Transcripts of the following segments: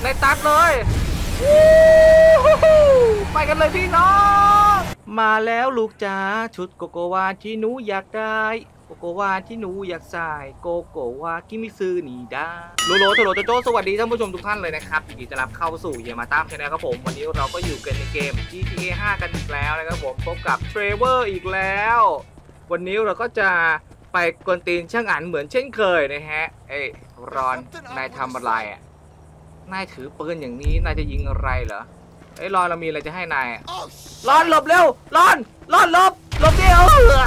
ได้ตัดเลยไปกันเลยพี่น้องมาแล้วลูกจ๋าชุดโกโกวาที่หนูอยากได้โกโกวาที่หนูอยากใส่โกโกวากิมิซึนี่ดาโลโลโทโรโจโจสวัสดีท่านผู้ชมทุกท่านเลยนะครับยินดีต้อนรับเข้าสู่เยมาตามชาแนลครับผมวันนี้เราก็อยู่กันในเกม GTA 5 กันอีกแล้วนะครับผมพบกับเทรเวอร์อีกแล้ววันนี้เราก็จะไปกวนตีนช่างอันเหมือนเช่นเคยนะฮะรอนนายทำอะไรอ่ะนายถือปืนอย่างนี้นายจะยิงอะไรเหรอรอนเรามีอะไรจะให้นายรอนหลบเร็วรอนหลบเดียว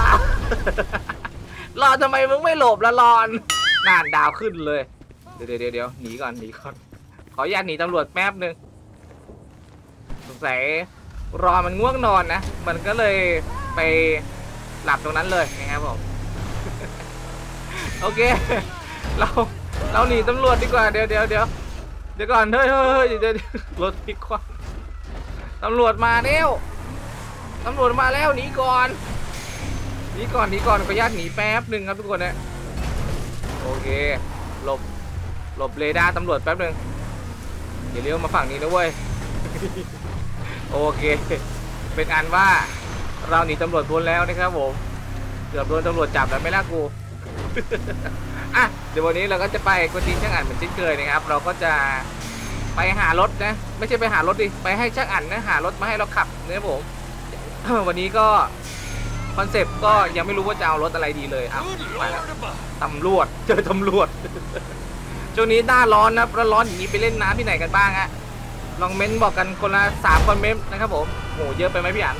รอนทำไมมึงไม่หลบละรอนน่านดาวขึ้นเลยเดี๋ยวหนีก่อนขออนุญาตหนีตำรวจแป๊บนึงสงสัยรอมันง่วงนอนนะมันก็เลยไปหลับตรงนั้นเลยนะครับผมโอเคเราหนีตำรวจดีกว่าเดี๋ยวก่อนเฮ้ยเดี๋ยวรถพลิกคว่ำตำรวจมาแล้วหนีก่อนขออนุญาตหนีแป๊บหนึ่งครับทุกคนนะโอเคหลบเรดาร์ตำรวจแป๊บหนึ่งเดี๋ยวเลี้ยวมาฝั่งนี้นะเว้ยโอเคเป็นอันว่าเราหนีตำรวจพ้นแล้วนะครับผมเกือบโดนตำรวจจับแล้วไม่ล่ะกูอ่ะเดี๋ยววันนี้เราก็จะไปกวนตีนช่างอั๋นเหมือนเช่นเคยนะครับเราก็จะไปหารถนะไม่ใช่ไปหารถดิไปให้ช่างอั๋นนะหารถมาให้เราขับนะครับผม วันนี้ก็คอนเซปต์ก็ยังไม่รู้ว่าจะเอารถอะไรดีเลยเอาไปแล้วตำรวจเจอตำรวจ ช่วงนี้หน้าร้อนนะร้อนอย่างนี้ไปเล่นน้ำที่ไหนกันบ้างฮะลองเม้นบอกกันคนละ3 คอมเมนต์นะครับผมโหเยอะไปไหมพี่อั๋น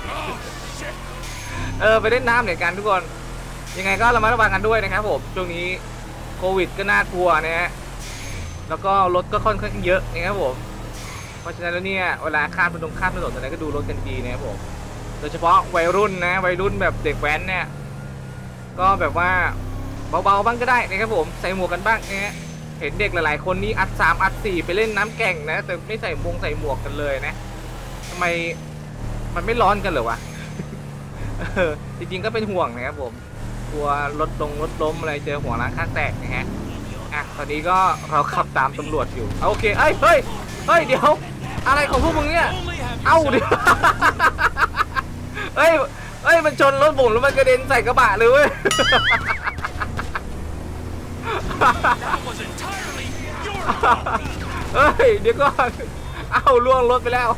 ไปเล่นน้ำเหมือนกันทุกคนยังไงก็ระมัดระวังกันด้วยนะครับผมช่วงนี้โควิดก็น่ากลัวนะฮะแล้วก็รถก็ค่อนข้างเยอะนะครับผมเพราะฉะนั้นแล้วเนี่ยเวลาข้ามถนนอะไรก็ดูรถกันดีนะครับผมโดยเฉพาะวัยรุ่นนะวัยรุ่นแบบเด็กแว้นเนี่ยก็แบบว่าเบาๆบ้างก็ได้นะครับผมใส่หมวกกันบ้างนะฮะเห็นเด็กหลายๆคนนี้อัด3อัด4ไปเล่นน้ำแก่งนะแต่ไม่ใส่หมวกกันเลยนะทำไมมันไม่ร้อนกันเหรอวะ จริงๆก็เป็นห่วงนะครับผมกลัวรถล้มอะไรเจอหัวร้างข้างแตกนะฮะตอนนี้ก็เราขับตามตำรวจอยู่โอเคเฮ้ยเดี๋ยวอะไรของพวกมึงเนี่ยเอ้าเดี๋ยวเฮ้ยมันชนรถผมแล้วมันกระเด็นใส่กระบะเลยเว้ยเฮ้ยเดี๋ยวก่อนเอ้าล่วงรถไปแล้ว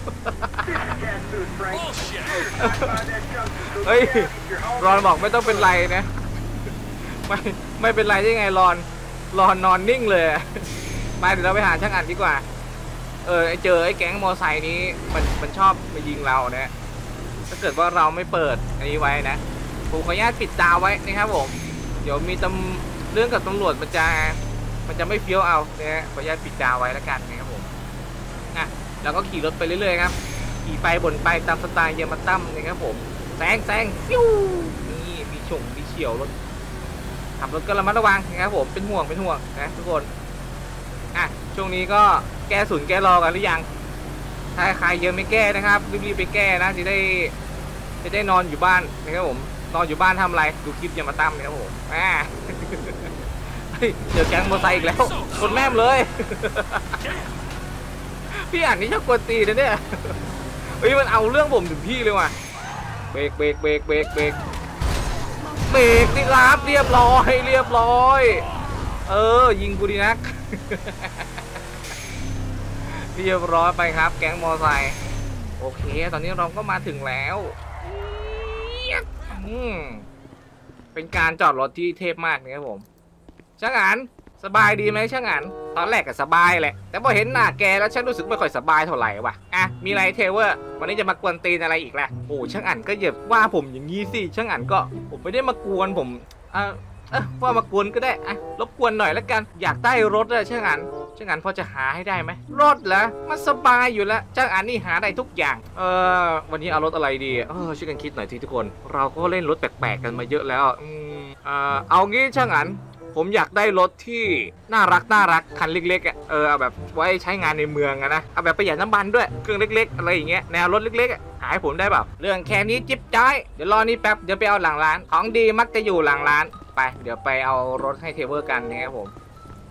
เฮ้ยรอนบอกไม่ต้องเป็นไรนะไม่เป็นไรได้ไงรอนนอนนิ่งเลยไปเดี๋ยวเราไปหาช่างอั๋นดีกว่าเจอไอ้แก๊งมอไซค์นี้มันชอบมายิงเรานะถ้าเกิดว่าเราไม่เปิดอันนี้ไว้นะผมขออนุญาตปิดตาไว้นะครับผมเดี๋ยวมีเรื่องกับตำรวจมันจะไม่เฟี้ยวเอานะขออนุญาตปิดตาไว้แล้วกันนะครับผมแล้วก็ขี่รถไปเรื่อยๆครับขี่ไปบ่นไปตามสไตล์เยอรมันตั้มนะครับผมแซงฟิวนี่มีเฉียวรถขับรถก็ระมัดระวังนะครับผมเป็นห่วงนะทุกคนช่วงนี้ก็แก้ศูนย์แก้รอกันหรือยังถ้าใครยังไม่แก้นะครับรีบไปแก้นะจะได้นอนอยู่บ้านนะครับผมนอนอยู่บ้านทำอะไรดูคลิปเยอรมันตั้มนะครับผมเจอแก๊งมอเตอร์ไซค์อีกแล้วคนแม่มเลย พี่อั๋นนี่ชอบกวนตีนะเนี่ยมันเอาเรื่องผมถึงที่เลยว่ะเบรกนี่ครับเรียบร้อยยิงกูดีนัก เรียบร้อยไปครับแก๊งมอไซค์โอเคตอนนี้เราก็มาถึงแล้วเป็นการจอดรถที่เทพมากนะครับผมช่างอั๋นสบายดีไหมช่างอั๋นตอนแรกก็สบายแหละแต่พอเห็นหน้าแกแล้วฉันรู้สึกไม่ค่อยสบายเท่าไหร่ว่ะมีอะไรเทเวอร์วันนี้จะมากวนตีนอะไรอีกล่ะโอ้ช่างอั๋นก็อย่าว่าผมอย่างนี้สิช่างอั๋นก็ผมไม่ได้มากวนผมว่ามากวนก็ได้รบกวนหน่อยแล้วกันอยากได้รถอะช่างอั๋นพอจะหาให้ได้ไหมรถเหรอมันสบายอยู่แล้วช่างอั๋นนี่หาได้ทุกอย่างวันนี้เอารถอะไรดีช่วยกันคิดหน่อยทีทุกคนเราก็เล่นรถแปลกๆกันมาเยอะแล้วเอางี้ช่างอั๋นผมอยากได้รถที่น่ารักคันเล็กๆเอาแบบไว้ใช้งานในเมืองนะเอาแบบประหยัดน้ำมันด้วยเครื่องเล็กๆอะไรอย่างเงี้ยแนวรถเล็กๆหาให้ผมได้เปล่าเรื่องแค่นี้จิ๊บจ้อยเดี๋ยวรอนี่แป๊บเดี๋ยวไปเอาหลังร้านของดีมักจะอยู่หลังร้านไปเดี๋ยวไปเอารถให้เทเวอร์กันนะครับผม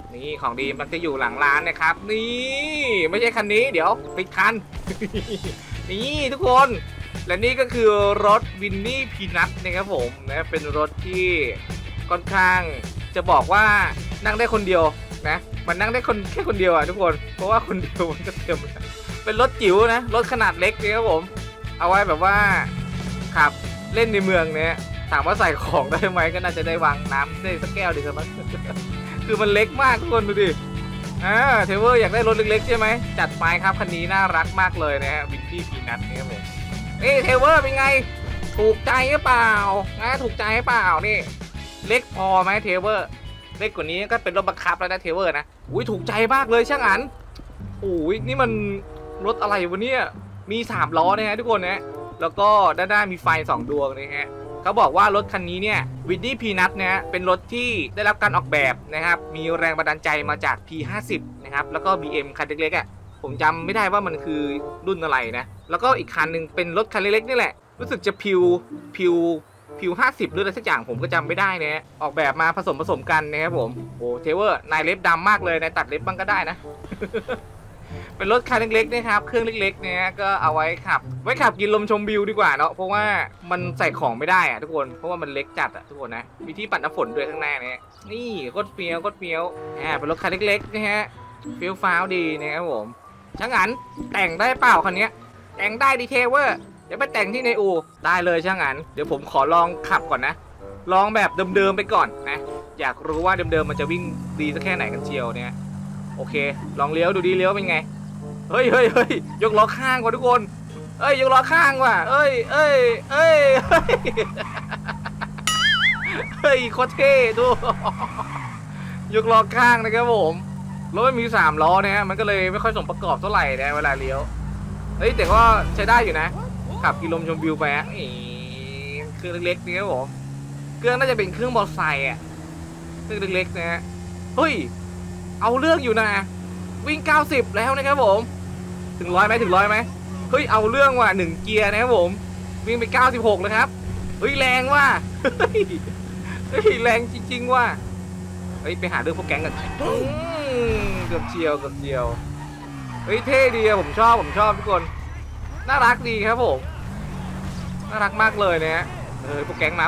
นี่ของดีมันจะอยู่หลังร้านนะครับนี่ไม่ใช่คันนี้เดี๋ยวปิดคัน นี่ทุกคนและนี่ก็คือรถวินนี่พีนัทนะครับผมนะเป็นรถที่ค่อนข้างจะบอกว่านั่งได้คนเดียวนะมันนั่งได้แค่คนเดียวอ่ะทุกคนเพราะว่าคนเดียวมันก็เต็มเป็นรถจิ๋วนะรถขนาดเล็กนะครับผมเอาไว้แบบว่าขับเล่นในเมืองเนี่ยถามว่าใส่ของได้ไหมก็น่าจะได้วางน้ำได้สักแก้วดีสักมั้ง คือมันเล็กมากทุกคนดูดิเทเวอร์อยากได้รถเล็กๆใช่ไหมจัดไปครับคันนี้น่ารักมากเลยนะฮะวินนี่พีนัทนี่ครับผมเทเวอร์เป็นไงถูกใจหรือเปล่าถูกใจหรือเปล่านี่เล็กพอไหมเทเวอร์เล็กกว่านี้ก็เป็นรถบังคับแล้วนะเทเวอร์นะอุ้ยถูกใจมากเลยช่างอันโอ้ยนี่มันรถอะไรวะเนี่ยมี3ล้อนะฮะทุกคนนะแล้วก็ด้านหน้ามีไฟ2ดวงนะฮะเขาบอกว่ารถคันนี้เนี่ยวินนี่พีนัทเนี่ยเป็นรถที่ได้รับการออกแบบนะครับมีแรงบันดาลใจมาจาก P50 นะครับแล้วก็ BM คันเล็กๆอ่ะผมจำไม่ได้ว่ามันคือรุ่นอะไรนะแล้วก็อีกคันหนึ่งเป็นรถคันเล็กๆนี่แหละรู้สึกจะพิว50หรืออะไรสักอย่างผมก็จำไม่ได้นะออกแบบมาผสมกันนะครับผมโอ้เทเวอร์นายเล็บดำมากเลยนายตัดเล็บบ้างก็ได้นะ เป็นรถคันเล็กๆนะครับเครื่องเล็กๆเนี่ยก็เอาไว้ขับกินลมชมวิวดีกว่าเนาะเพราะว่ามันใส่ของไม่ได้อะทุกคนเพราะว่ามันเล็กจัดอะทุกคนนะมีที่ปัดน้ำฝนด้วยข้างหน้าเนี่ยนี่โคตรเฟี้ยวเป็นรถคันเล็กๆนะฮะเฟี้ยวฟ้าวดีนะครับผมช่างอันแต่งได้เปล่าคันนี้แต่งได้ดีเทเวอร์เดี๋ยวไปแต่งที่ในอู่ได้เลยช่างอันเดี๋ยวผมขอลองขับก่อนนะลองแบบเดิมๆไปก่อนนะอยากรู้ว่าเดิมๆมันจะวิ่งดีสักแค่ไหนกันเชียวเนี่ยโอเคลองเลี้ยวดูดีเลี้ยวเป็นไงเฮ้ยยกล้อข้างว่ะทุกคนยกล้อข้างว่ะเฮ้ยโคตรเท่ดู ยกล้อข้างนะครับผมรถไม่มี3ล้อเนี่ยมันก็เลยไม่ค่อยสมประกอบเท่าไหร่นะเวลาเลี้ยวแต่ก็ใช้ได้อยู่นะขับกินลมชมวิวไปเครื่องเล็กๆนี่ครับผมเครื่องน่าจะเป็นเครื่องมอเตอร์ไซค์อ่ะเครื่องเล็กๆนะฮะเฮ้ยเอาเรื่องอยู่นะวิ่ง90แล้วนะครับผมถึง100ไหมเฮ้ยเอาเรื่องว่ะ1เกียร์นะครับผมวิ่งไป96เลยครับเฮ้ยแรงว่ะเฮ้ยแรงจริงๆว่ะไปหาเรื่องพวกแก๊งกันเกือบเชียวเฮ้ยเท่ดีอะผมชอบทุกคนน่ารักดีครับผมน่ารักมากเลยเนี่ยพวกแก๊งมา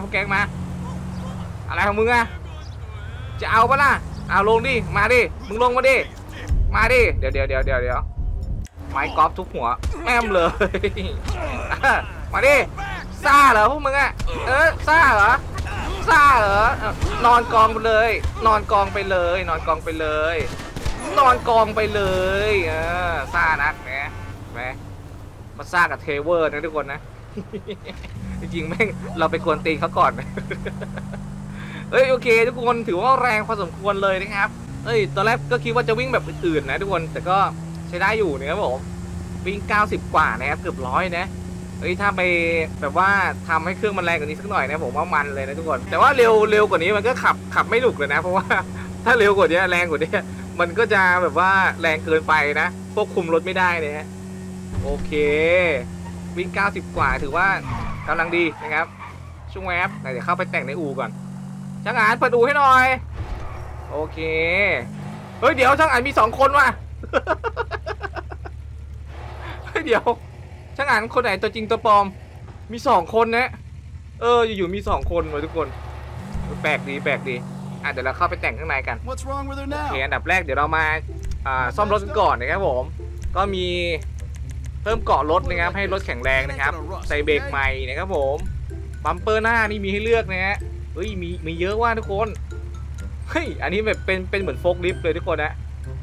อะไรของมึงอะจะเอาปะล่ะเอาลงดิมาดิมึงลงมาดิเดี๋ยวไม้กอล์ฟทุกหัวแม่มเลย มาดิซ่าเหรอพวกมึงอะซ่าเหรอนอนกองไปเลยซ่านักแหมมาซ่ากับเทเวอร์นะทุกคนนะ จริงๆแม่งเราไปกวนตีนเขาก่อน โอเคทุกคนถือว่าแรงพอสมควรเลยนะครับตอนแรกก็คิดว่าจะวิ่งแบบอื่นๆนะทุกคนแต่ก็ใช้ได้อยู่นะครับผมวิ่ง90กว่านะครับเกือบ100นะถ้าไปแบบว่าทำให้เครื่องมันแรงกว่านี้สักหน่อยนะผมว่ามันเลยนะทุกคนแต่ว่าเร็วกว่านี้มันก็ขับไม่หนุกเลยนะเพราะว่าถ้าเร็วกว่านี้แรงกว่านี้มันก็จะแบบว่าแรงเกินไปนะควบคุมรถไม่ได้นะฮะโอเควิ่ง90กว่าถือว่ากำลังดีนะครับช่วงแวบเดี๋ยวเข้าไปแต่งในอู่ก่อนช่างอันเปิดอู่ให้หน่อยโอเคเดี๋ยวช่างอันมี2คนว่ะ เดี๋ยวช่างอันคนไหนตัวจริงตัวปลอมมี2คนนะอยู่ๆมี2คนเลยทุกคนแปลกดีเดี๋ยวเราเข้าไปแต่งข้างในกันโอเคอันดับแรกเดี๋ยวเรามาซ่อมรถกันก่อนนะครับผมก็มีเพิ่มเกาะรถนะครับให้รถแข็งแรงนะครับใส่เบรกใหม่นะครับผมบัมเปอร์หน้านี่มีให้เลือกนะฮะมีเยอะว่าทุกคนอันนี้แบบเป็นเหมือนโฟล์คลิฟต์เลยทุกคนนะ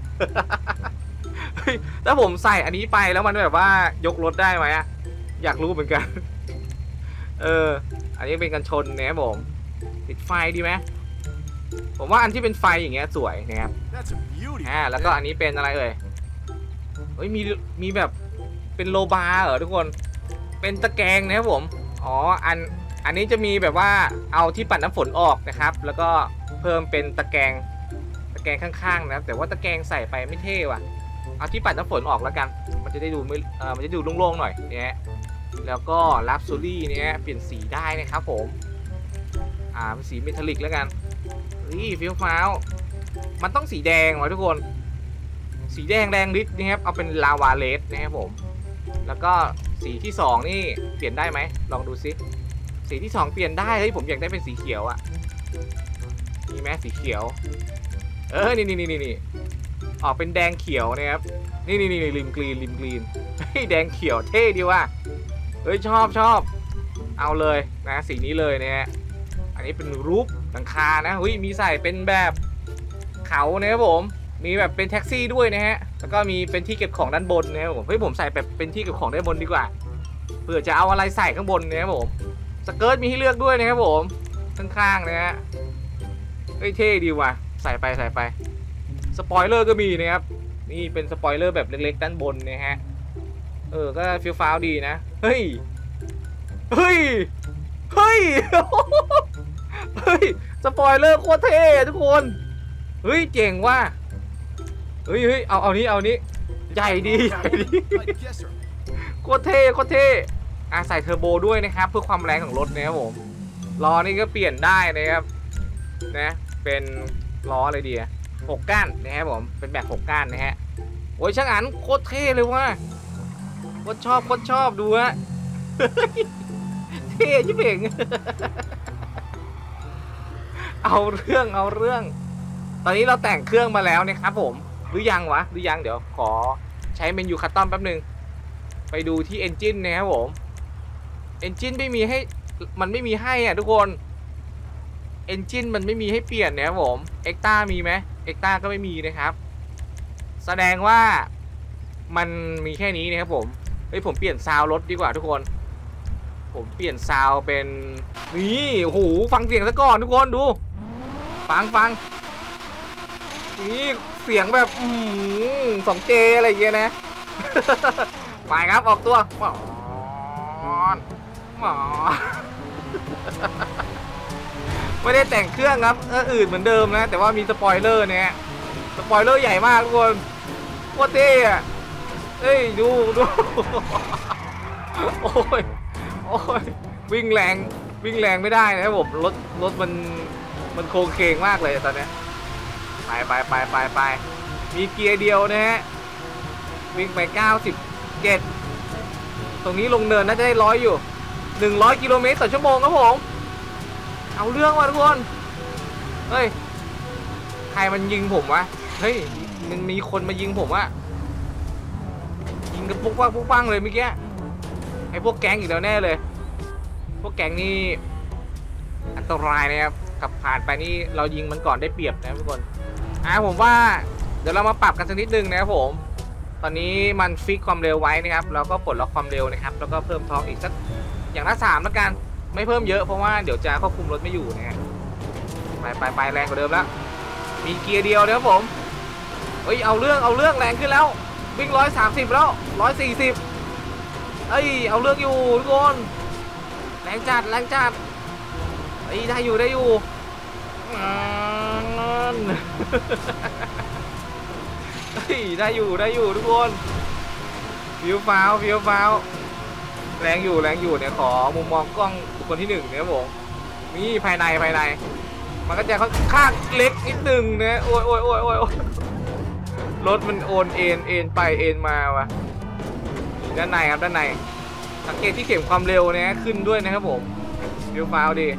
ถ้าผมใส่อันนี้ไปแล้วมันแบบว่ายกรถได้ไหมอะอยากรู้เหมือนกันอันนี้เป็นกันชนนะครับผมติดไฟดีไหมผมว่าอันที่เป็นไฟอย่างเงี้ยสวยนะครับแล้วก็อันนี้เป็นอะไรมีแบบเป็นโลบาร์เหรอทุกคนเป็นตะแกรงนะครับผมอันนี้จะมีแบบว่าเอาที่ปัดน้ำฝนออกนะครับแล้วก็เพิ่มเป็นตะแกรงข้างๆนะครับแต่ว่าตะแกรงใส่ไปไม่เท่ว่ะเอาที่ปัดน้ำฝนออกแล้วกันมันจะได้ดูมันจะดูโล่งๆหน่อยเนี่ยแล้วก็ลักซ์ซูรี่เนี่ยเปลี่ยนสีได้นะครับผมเป็นสีเมทัลลิกแล้วกันฟิลฟ้าวมันต้องสีแดงวะทุกคนสีแดงแดงฤทธิ์นะครับเอาเป็นลาวาเลสนะครับผมแล้วก็สีที่2นี่เปลี่ยนได้ไหมลองดูซิสีที่2เปลี่ยนได้เฮ้ยผมอยากได้เป็นสีเขียวอะมีไหมสีเขียวนี่ออกเป็นแดงเขียวนะครับนี่ริมกรีนเฮ้ยแดงเขียวเท่ดีว่ะเฮ้ยชอบเอาเลยนะสีนี้เลยนะฮะอันนี้เป็นรูปหลังคานะเฮ้ยมีใส่เป็นแบบเขานะครับผมมีแบบเป็นแท็กซี่ด้วยนะฮะแล้วก็มีเป็นที่เก็บของด้านบนนะครับผมเฮ้ยผมใส่แบบเป็นที่เก็บของด้านบนดีกว่าเผื่อจะเอาอะไรใส่ข้างบนนะครับผมสเกิร์ตมีให้เลือกด้วยนะครับผมข้างๆนะฮะเฮ้ยเท่ดีว่ะใส่ไปสปอยเลอร์ก็มีนะครับนี่เป็นสปอยเลอร์แบบเล็กๆด้านบนนะฮะก็ฟีลฟ้าวดีนะเฮ้ยสปอยเลอร์โคตรเท่ทุกคนเฮ้ยเจ๋งว่ะเฮ้ยเอานี้ใหญ่ดีโคตรเท่ใส่เทอร์โบด้วยนะครับเพื่อความแรงของรถนะครับผมล้อนี่ก็เปลี่ยนได้นะครับนะเป็นล้ออะไรดี6 ก้านนะครับผมเป็นแบบ6 ก้านนะฮะโอ้ยช่างอันโคตรเท่เลยว่ะโคตรชอบดูฮะเท่ชิบเป่งเอาเรื่องตอนนี้เราแต่งเครื่องมาแล้วนะครับผมหรือยังเดี๋ยวขอใช้เมนูคัสตอมแป๊บนึงไปดูที่เอนจินนะครับผมเอนจินไม่มีให้มันไม่มีให้อ่ะทุกคนเอนจินมันไม่มีให้เปลี่ยนนะครับผมเอ็กต้ามีไหมเอ็กต้าก็ไม่มีนะครับแสดงว่ามันมีแค่นี้นะครับผมผมเปลี่ยนซาวด์รถดีกว่าทุกคนผมเปลี่ยนซาวด์เป็นนี่โอ้โหฟังเสียงซะก่อนทุกคนดูฟังนี่เสียงแบบ2Jอะไรอย่างเงี้ยนะไปครับออกตัวหมอไม่ได้แต่งเครื่องครับอื่นเหมือนเดิมนะแต่ว่ามีสปอยเลอร์เนี่ยสปอยเลอร์ใหญ่มากทุกคนโคตรเท่อะเฮ้ยดูโอ้ยวิ่งแรงไม่ได้นะครับผมรถมันโค้งเคงมากเลยตอนนี้ไปมีเกียร์เดียวนะฮะวิ่งไป97ตรงนี้ลงเนินน่าจะได้100อยู่100 กิโลเมตรต่อชั่วโมงครับผมเอาเรื่องว่ะทุกคนเฮ้ยใครมันยิงผมวะเฮ้ยมันมีคนมายิงผมวะยิงกันปุ๊กปังเลยเมื่อกี้ไอ้พวกแก๊งอีกแล้วแน่เลยพวกแก๊งนี่อันตรายนะครับขับผ่านไปนี่เรายิงมันก่อนได้เปรียบนะทุกคนผมว่าเดี๋ยวเรามาปรับกันสักนิดนึงนะครับผมตอนนี้มันฟิกความเร็วไว้นะครับเราก็ปลดล็อกความเร็วนะครับแล้วก็เพิ่มทอร์กอีกสักอย่างละ3แล้วกันไม่เพิ่มเยอะเพราะว่าเดี๋ยวจะควบคุมรถไม่อยู่นะฮะไปแรงกว่าเดิมแล้วมีเกียร์เดียวนะครับผมเฮ้ยเอาเรื่องแรงขึ้นแล้ววิ่ง130แล้ว140เอาเรื่องอยู่ทุกคนแรงจัดได้อยู่ได้อยู่ทุกคนฟิวฟ้าวแรงอยู่เนี่ยขอมุมมองกล้องบุคคลที่1เนี่ยผมนี่ภายในมันก็จะค่อนข้างเล็กนิดนึงนะโอ้ยรถมันโอนเอ็นไปเอ็นมาวะด้านในครับด้านในสังเกตที่เข็มความเร็วเนี่ยขึ้นด้วยนะครับผมฟิวฟ้าวดี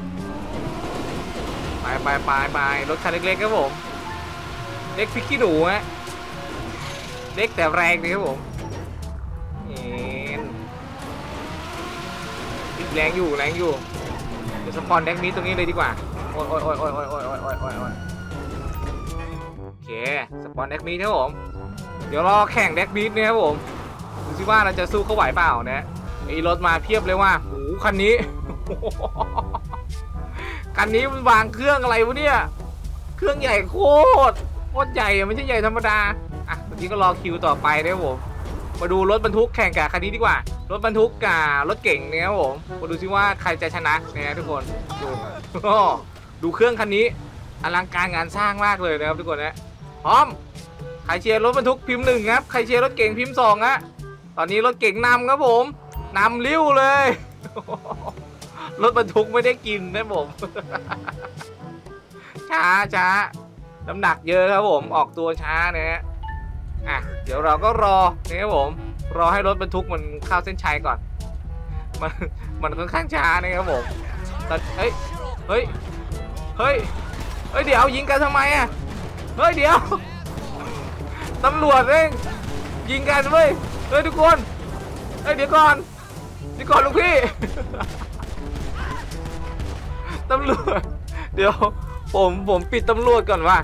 ไปรถคันเล็กๆครับผมเล็กพริกขี้หนูฮะเล็กแต่แรงดีครับผมแรงอยู่เดี๋ยวสปอนแดกมิดตรงนี้เลยดีกว่าโอ้ยโอเคสปอนแดกมิดครับผมเดี๋ยวรอแข่งแดกมิดนะครับผมดูสิว่าเราจะสู้เขาไหวเปล่านะมีรถมาเพียบเลยว่าโอ้โหคันนี้มันวางเครื่องอะไรวะเนี่ยเครื่องใหญ่โคตรใหญ่ไม่ใช่ใหญ่ธรรมดาตอนนี้ก็รอคิวต่อไปนะครับผมมาดูรถบรรทุกแข่งกับคันนี้ดีกว่ารถบรรทุกกับรถเก่งเนี่ยครับผมมาดูซิว่าใครจะชนะเนี่ยทุกคนดูเครื่องคันนี้อลังการงานสร้างมากเลยนะครับทุกคนนะพร้อมใครเชียร์รถบรรทุกพิมพ์1ครับใครเชียร์รถเก่งพิมพ์2ฮะตอนนี้รถเก่งนำครับผมนำลิ้วเลยรถบรรทุกไม่ได้กินนะผมช้าน้ำหนักเยอะครับผมออกตัวช้านะฮะอ่ะเดี๋ยวเราก็รอนะครับผมรอให้รถบรรทุกมันเข้าเส้นชัยก่อนมันค่อนข้างช้านะครับผมตอนเฮ้ยเฮ้ยเฮ้ยเฮ้ยเดี๋ยวยิงกันทำไมอ่ะเฮ้ยเดี๋ยวตำรวจเองยิงกันเว้ยเฮ้ยทุกคนเฮ้ยเดี๋ยวก่อนลูกพี่ตำรวจเดี๋ยวผมปิดตำรวจก่อนว่ะ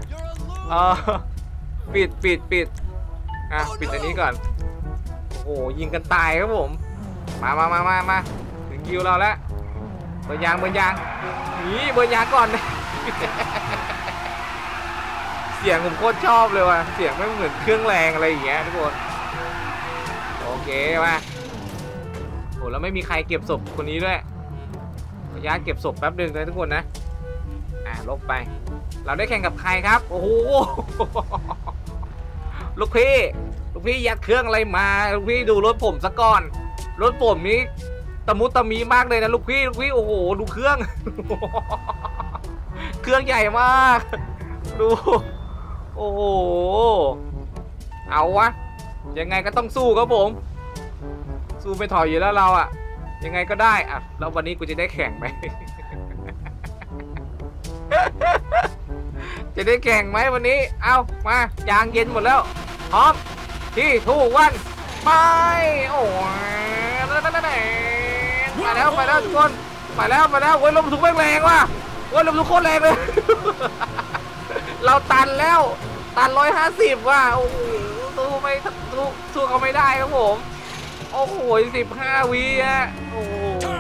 ปิดอ่ะปิดอันนี้ก่อนโอ้โหยิงกันตายครับผมมาถึงคิวเราแล้วเบอร์ยางนี่เบอร์ยางก่อน เสียงผมโคตรชอบเลยว่ะเสียงไม่เหมือนเครื่องแรงอะไรอย่างเงี้ยทุกคนโอเคมาโหแล้วไม่มีใครเก็บศพคนนี้ด้วยขออนุญาตเก็บศพแป๊บนึงเลยทุกคนนะลบไปเราได้แข่งกับใครครับโอ้โห ลูกพี่ยัดเครื่องอะไรมาลูกพี่ดูรถผมซะก่อนรถผมนี้ตะมุตะมีมากเลยนะลูกพี่โอ้โหดูเครื่อง เครื่องใหญ่มากดูโอ้โหเอาวะยังไงก็ต้องสู้ครับผมสู้ไม่ถอยอยู่แล้วเราอะยังไงก็ได้อะแล้ววันนี้กูจะได้แข่งไหม จะได้แข่งไหมวันนี้เอามายางเย็นหมดแล้วพร้อมที่ถูกวันไปโอ้ยไปแล้วทุกคนไปแล้วโอ้ยลมถูกแรงว่ะโอ้ยลมถูกโคตรแรงเลย เราตันแล้วตัน150ว่ะโอ้โหสู้เขาไม่ได้ครับผมโอ้โห15 วิอ่ะโอ้โห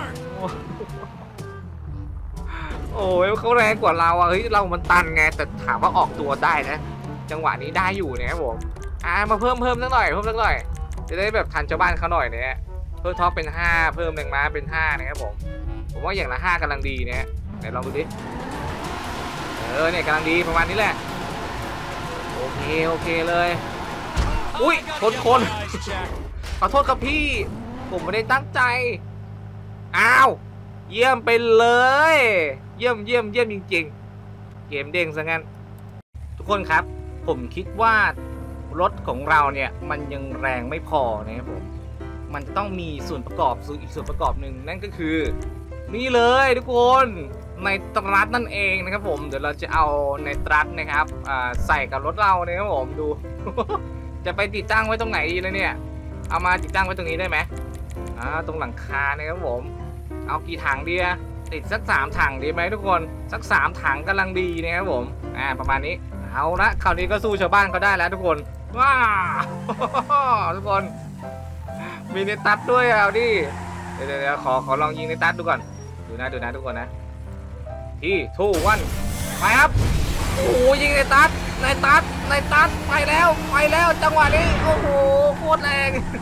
โอ้ยเขาแรงกว่าเราอ่ะเฮ้ยเรามันตันไงแต่ถามว่าออกตัวได้นะจังหวะนี้ได้อยู่นะครับผมมาเพิ่มสักหน่อยจะได้แบบทันชาวบ้านเขาหน่อยเนี่ยเพิ่มท็อปเป็น5เพิ่มแรงม้าเป็น5นะครับผมว่าอย่างละ5กำลังดีเนี่ยไหนลองดูดิเนี่ยกำลังดีประมาณนี้แหละโอเคเลยอุ้ยคนขอโทษครับพี่ผมไม่ได้ตั้งใจอ้าวเยี่ยมไปเลยเยี่ยมจริงๆเกมเด้งซะงั้นทุกคนครับผมคิดว่ารถของเราเนี่ยมันยังแรงไม่พอนะครับผมมันต้องมีส่วนประกอบอีกส่วนประกอบหนึ่งนั่นก็คือนี่เลยทุกคนในตรัสนั่นเองนะครับผมเดี๋ยวเราจะเอาในตรัสนะครับใส่กับรถเราเนี่ยครับผมดู จะไปติดตั้งไว้ตรงไหนดีเลยเนี่ยเอามาติดตั้งไว้ตรงนี้ได้ไหมตรงหลังคาเนี่ยครับผมเอากี่ถังดีอะติดสัก3 ถังดีไหมทุกคนสัก3 ถังกำลังดีนะครับผมประมาณนี้เอาละคราวนี้ก็สู้ชาวบ้านเขาได้แล้วทุกคนว้า ทุกคนมีในตัดด้วยเอาดิเดี๋ยวขอลองยิงในตัดดูก่อนดูนะทุกคนนะที่ทูวันไปครับโอ้โหยิงในตัดไปแล้วจังหวะนี้โอ้โหโคตรแรง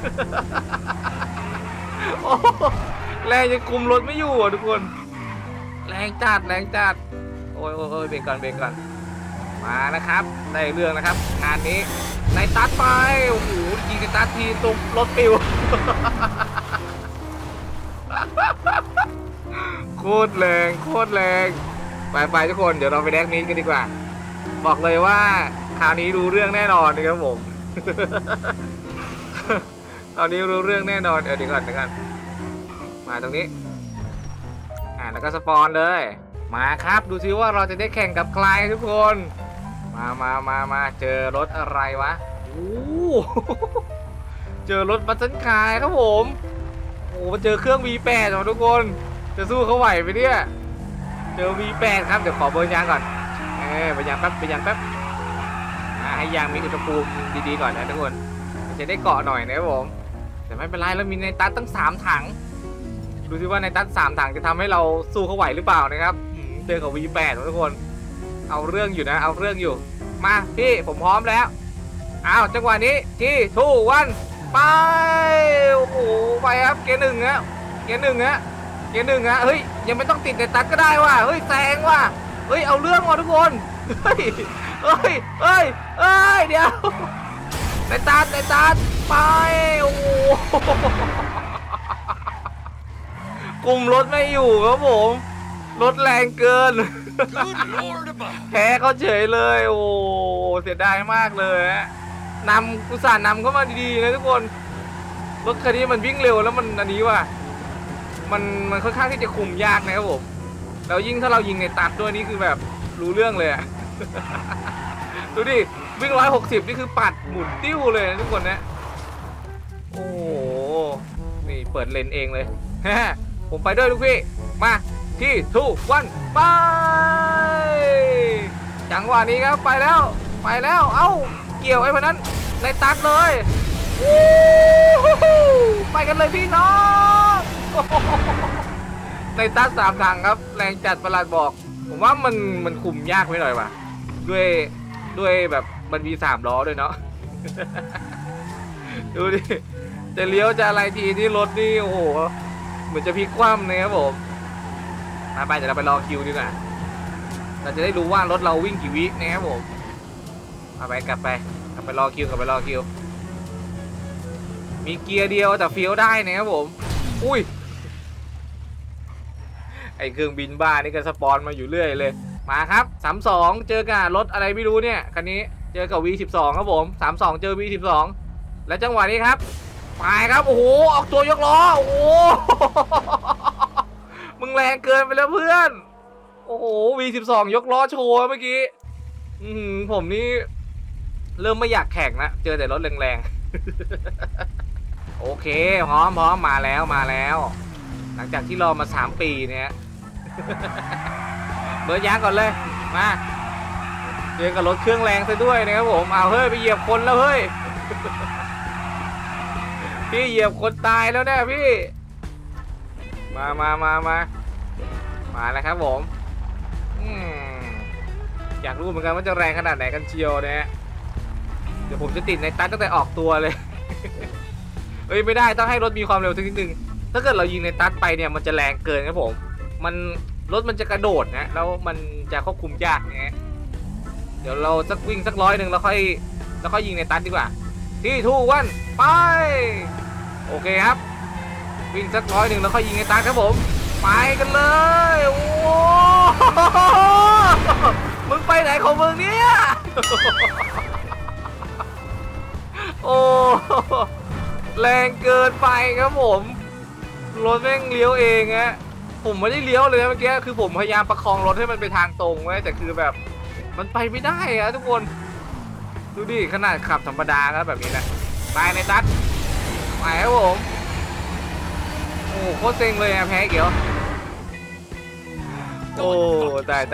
โอ้แรงยังคุมรถไม่อยู่อ่ะทุกคนแรงจัดโอ้ยเบรกก่อนมานะครับได้เรื่องนะครับงานนี้ในตัดไปโอ้โหยิงในตัดทีตกรถปิว โคตรแรงไปทุกคนเดี๋ยวเราไปแดกนี้กันดีกว่าบอกเลยว่าคราวนี้รู้เรื่องแน่นอนนะครับผม ตอนนี้รู้เรื่องแน่นอนเดี๋ยวก่อนมาตรงนี้แล้วก็สปอนเลยมาครับดูซิว่าเราจะได้แข่งกับใครทุกคนมาเจอรถอะไรวะโอ้ เจอรถบัสเซนคาร์ครับผมโอ้มาเจอเครื่อง V8 ทุกคนจะสู้เขาไหวไหมเนี่ยเจอ V8 ครับเดี๋ยวขอเบอร์ยางก่อนเบอร์ยางแป๊บให้ยางมีอุณหภูมิดีๆก่อนนะทุกคนจะได้เกาะหน่อยนะครับผมแต่ไม่เป็นไรเรามีในตัดตั้ง3 ถังดูซิว่าในตัด3 ถังจะทำให้เราสู้เขาไหวหรือเปล่านะครับเจอกับ V8 ทุกคนเอาเรื่องอยู่นะมาพี่ผมพร้อมแล้วจังหวะนี้ที่ทูวันไปโอ้โหไปครับเกียร์หนึ่งฮะเฮ้ยยังไม่ต้องติดในตัดก็ได้ว่ะเฮ้ยแซงว่ะเฮ้ยเอาเรื่องว่ะทุกคนเฮ้ยเดี๋ยวในตัดไปโอ้โหกุมรถไม่อยู่ครับผมรถแรงเกิน แพ้เขาเฉยเลยโอ้เสียดายมากเลยฮะนำอุตส่าห์นำเข้ามาดีๆนะทุกคนรถคันนี้มันวิ่งเร็วแล้วมันอันนี้ว่ะมันค่อนข้างที่จะคุมยากนะครับผมแล้วยิ่งถ้าเรายิงในตัดด้วยนี่คือแบบรู้เรื่องเลยอะ ดูดิวิ่ง160นี่คือปัดหมุนติ้วเลยนะทุกคนนะโอ้โหนี่เปิดเลนเองเลย ผมไปด้วยลูกพี่มาที่ทูวันไปจังหวะนี้ครับไปแล้วเอ้าเกี่ยวไอ้พวกนั้นในตัดเลยไปกันเลยพี่น้อง ในตัด3 ถังครับแรงจัดประหลัดบอกผมว่ามันคุมยากไปหน่อยว่ะด้วยแบบมันมี3 ล้อด้วยเนาะ ดูดิจะเลี้ยวจะอะไรทีนี่รถนี่โอ้โหเหมือนจะพลิกคว่ำนะครับผมไปเดี๋ยวเราไปรอคิวดีกว่าเราจะได้รู้ว่ารถเราวิ่งกี่วินะครับผมกลับไปรอคิวมีเกียร์เดียวแต่เฟี้ยวได้นะครับผมอุ้ยไอเครื่องบินบ้านี่ก็สปอนมาอยู่เรื่อยเลยมาครับ32เจอกับรถอะไรไม่รู้เนี่ยคันนี้เจอกับ V12 ครับผม32เจอ V12 และจังหวะนี้ครับไปครับโอ้โหออกตัวยกล้อโอ้โห มึงแรงเกินไปแล้วเพื่อนโอ้โห V12 ยกล้อโชว์เมื่อกี้ผมนี่เริ่มไม่อยากแข่งละเจอแต่รถแรงๆ โอเคพร้อมมาแล้วหลังจากที่รอมา3 ปีเนี่ย เบิร์ดยางก่อนเลยมาเจอกับรถเครื่องแรงซะด้วยนะครับผมเอาเฮ้ยไปเหยียบคนแล้วเฮ้ย พี่เหยียบคนตายแล้วเนี่ยพี่มาแล้วครับผมอยากรู้เหมือนกันว่าจะแรงขนาดไหนกันเชียวเนี่ยเดี๋ยวผมจะติดในตัดตั้งแต่ออกตัวเลย เอ้ยไม่ได้ต้องให้รถมีความเร็วนิดนึงถ้าเกิดเรายิงในตัดไปเนี่ยมันจะแรงเกินครับผมรถมันจะกระโดดนะแล้วมันจะควบคุมยากเนี่ยเดี๋ยวเราสักวิ่งสัก100แล้วค่อยยิงในตัดดีกว่าที่ทูวันไปโอเคครับวิ่งสัก100แล้วค่อยยิงในตัดครับผมไปกันเลยโอ้มึงไปไหนของมึงเนี่ย โอ้แรงเกินไปครับผมรถแม่งเลี้ยวเองฮะผมไม่ได้เลี้ยวเลยเมื่อกี้คือผมพยายามประคองรถให้มันไปทางตรงไว้แต่คือแบบมันไปไม่ได้อะทุกคนดูดิขนาดขับธรรมดาครับแบบนี้แหละตายในตัดไปครับผมโอ้โคตรเซ็งเลยอะแพ้เกี่ยวโอ้ตาย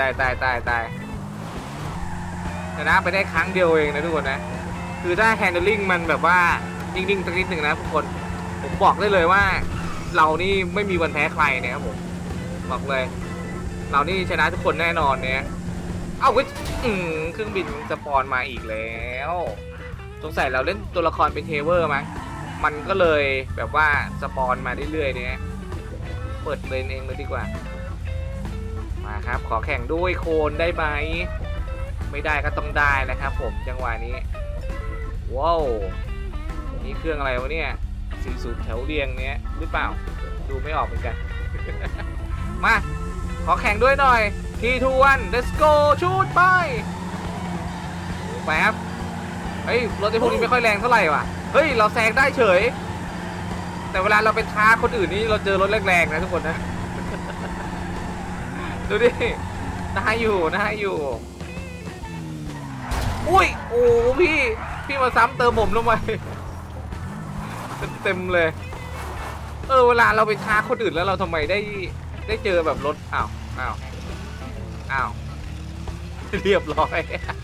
ชนะไปได้ครั้งเดียวเองนะทุกคนนะคือถ้าแฮนด์ลิ่งมันแบบว่านิ่งๆสักนิดหนึ่งนะทุกคนผมบอกได้เลยว่าเรานี่ไม่มีวันแพ้ใครนะครับผมบอกเลยเรานี่ชนะทุกคนแน่นอนเนี่ยเอาเครื่องบินสปอนมาอีกแล้วสงสัยเราเล่นตัวละครเป็นเทเวอร์มั้งมันก็เลยแบบว่าสปอนมาเรื่อยๆเนี่ยเปิดเลนเองเลยดีกว่ามาครับขอแข่งด้วยโคนได้ไหมไม่ได้ก็ต้องได้นะครับผมจังหวะนี้ว้าวนี่เครื่องอะไรวะเนี่ย40แถวเรียงเนี้ยหรือเปล่าดูไม่ออกเหมือนกัน มาขอแข่งด้วยหน่อยทีทูวัน let's go ชูดไปครับเฮ้ยรถไอ้พวกนี้ไม่ค่อยแรงเท่าไหร่ว่ะเฮ้ยเราแซงได้เฉยแต่เวลาเราไปท้าคนอื่นนี่เราเจอรถแรงๆนะทุกคนนะ ดูดิน่าอยู่อุ้ยโอ้พี่มาซ้ำเติมผมลงไปเต็มเลยเวลาเราไปท้าคนอื่นแล้วเราทำไมได้เจอแบบรถอ้าวเรียบร้อย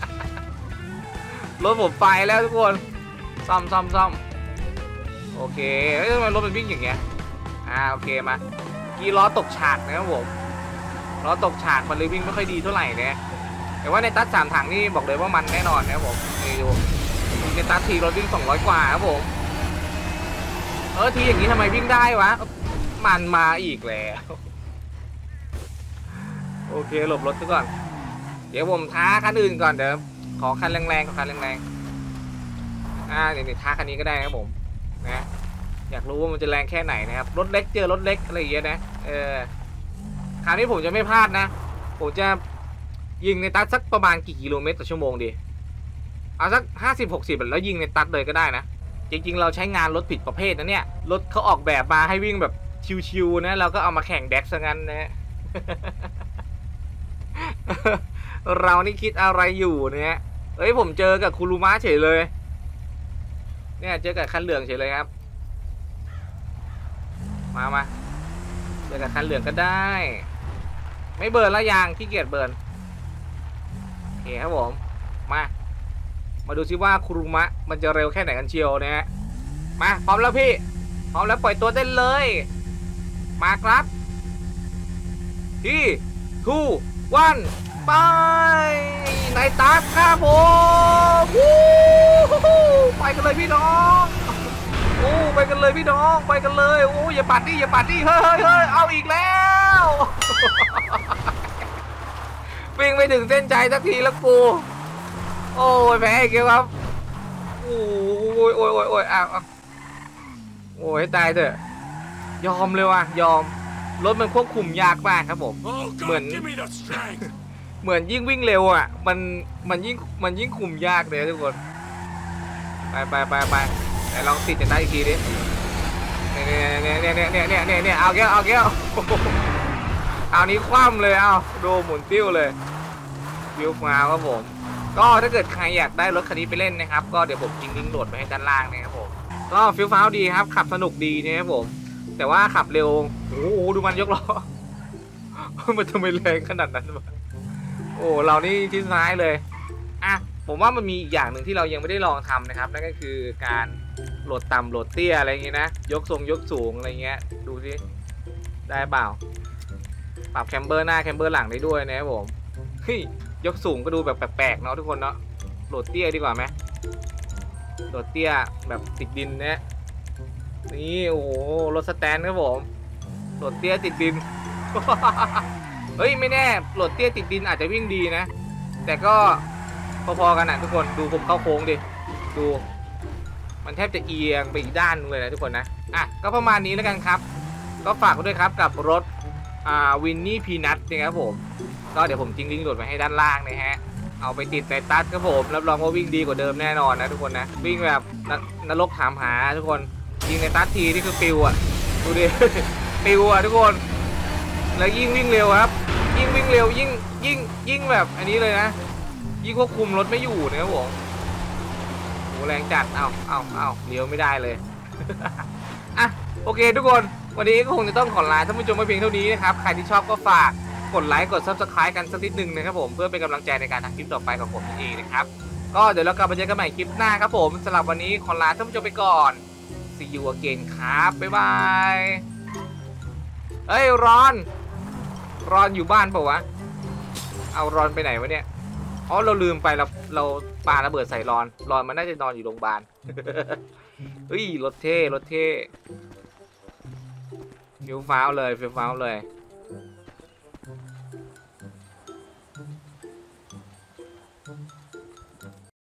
รถผมไปแล้วทุกคนซ่อมโอเคทำไมรถมันวิ่งอย่างเงี้ยโอเคมากี่ล้อตกฉากนะครับผมล้อตกฉากมันเลยวิ่งไม่ค่อยดีเท่าไหร่เนี่ยแต่ว่าในตัด3 ถังนี่บอกเลยว่ามันแน่นอนนะครับผมนี่ดูในตัดทีรถวิ่ง200 กว่าครับผมทีอย่างนี้ทำไมวิ่งได้วะมันมาอีกแล้วโอเคหลบรถซะก่อนเดี๋ยวผมท้าคันอื่นก่อนเดี๋ยวขอคันแรงๆกับคันแรงๆเดี๋ยวท้าคันนี้ก็ได้ครับผมนะอยากรู้ว่ามันจะแรงแค่ไหนนะครับรถเล็กเจอรถเล็กอะไรอย่างเงี้ยนะคราวนี้ผมจะไม่พลาดนะผมจะยิงในตัดสักประมาณกี่กิโลเมตรต่อชั่วโมงดีเอาสัก50-60แล้วยิงในตัดเลยก็ได้นะจริงๆเราใช้งานรถผิดประเภทนะเนี่ยรถเขาออกแบบมาให้วิ่งแบบชิวๆนะเราก็เอามาแข่งแดกซะงั้นนะ เรานี่คิดอะไรอยู่เนี่ยเอ้ยผมเจอกับคุรุมะเฉยเลยเนี่ยเจอกับคันเหลืองเฉยเลยครับมาเจอกับคันเหลืองก็ได้ไม่เบิร์นละยางขี้เกียจเบิร์นโอเคครับผมมาดูซิว่าคุรุมะมันจะเร็วแค่ไหนกันเชียวเนี่ยมาพร้อมแล้วพี่พร้อมแล้วปล่อยตัวได้เลยมาครับที่2 1ไปในตาครับผมไปกันเลยพี่น้องโอ้ไปกันเลยพี่น้องไปกันเลยโอ้อย่าปัดดิอย่าปัดดิเฮ้ยเอาอีกแล้ววิ่งไปถึงเส้นใจสักทีแล้วกูโอ้ยแพ้อีกแล้วครับโอ้ยอ้าวโอ้ยตายเถอะยอมเลยว่ะยอมรถมันควบคุมยากมากครับผมเหมือนยิ่งวิ่งเร็วอ่ะมันยิ่งคุมยากเลยทุกคนไปแต่ลองติดจะได้อีกทีดิเนี่ยเอาแก้วเอานี้คว่ำเลยเอาดูหมุนติ้วเลยวิวมาครับผมก็ถ้าเกิดใครอยากได้รถคันนี้ไปเล่นนะครับก็เดี๋ยวผมทิ้งลิงก์โหลดไปให้ด้านล่างนะครับผมก็ฟิลฟ้าวดีครับขับสนุกดีนะครับผมแต่ว่าขับเร็วโอ้โหดูมันยกล้อมันทำไมแรงขนาดนั้นวะโอ้เรานี่ที่ซ้ายเลยอ่ะผมว่ามันมีอีกอย่างหนึ่งที่เรายังไม่ได้ลองทำนะครับนั่นก็คือการโหลดต่ำโหลดเตี้ยอะไรอย่างเงี้ยนะยกสูงอะไรเงี้ยดูสิได้เปล่าปรับแคมเบอร์หน้าแคมเบอร์หลังได้ด้วยนะครับผมเฮ้ยยกสูงก็ดูแบบแปลกๆเนาะทุกคนเนาะโหลดเตี้ยดีกว่าไหมโหลดเตี้ยแบบติดดินเนี่ยนี่โอ้โหรถสแตนครับผมโหลดเตี้ยติดดิน เฮ้ยไม่แน่โหลดเตี้ยติดดินอาจจะวิ่งดีนะแต่ก็พอๆกันนะทุกคนดูผมเข้าโค้งดิดูมันแทบจะเอียงไปอีกด้านนึงเลยนะทุกคนนะอ่ะก็ประมาณนี้แล้วกันครับก็ฝากด้วยครับกับรถวินนี่พีนัทนะครับผมก็เดี๋ยวผมทิ้งลิงก์โหลดไว้ให้ด้านล่างนะฮะเอาไปติดในตัดครับผมรับรองว่าวิ่งดีกว่าเดิมแน่นอนนะทุกคนนะวิ่งแบบนรกถามหาทุกคนยิงในตัดทีนี่คือปิวอ่ะดูดิ ปิวอ่ะทุกคนแล้วยิ่งวิ่งเร็วครับยิ่งวิ่งเร็วยิ่งแบบอันนี้เลยนะยิ่งควบคุมรถไม่อยู่นะครับผมโหแรงจัดเอาเลี้ยวไม่ได้เลย อ่ะโอเคทุกคนวันนี้ก็คงจะต้องขอลาท่านผู้ชมไปเพียงเท่านี้นะครับใครที่ชอบก็ฝากกดไลค์กด Subscribe กันสักนิดนึงนะครับผมเพื่อเป็นกำลังใจในการทำคลิปต่อไปของผมนั่นเองนะครับก็เดี๋ยวเรากลับมาเจอกันใหม่คลิปหน้าครับผมสำหรับวันนี้ขอลาท่านผู้ชมไปก่อน See you again ครับบ๊ายบายเอ้ยรอนอยู่บ้านเปล่าวะเอารอนไปไหนวะเนี่ยอ๋อเราลืมไปเราปาระเบิดใส่รอนมันน่าจะนอนอยู่โรงพยาบาล เฮ้ยรถเท่ฟิวฟ้าวเลย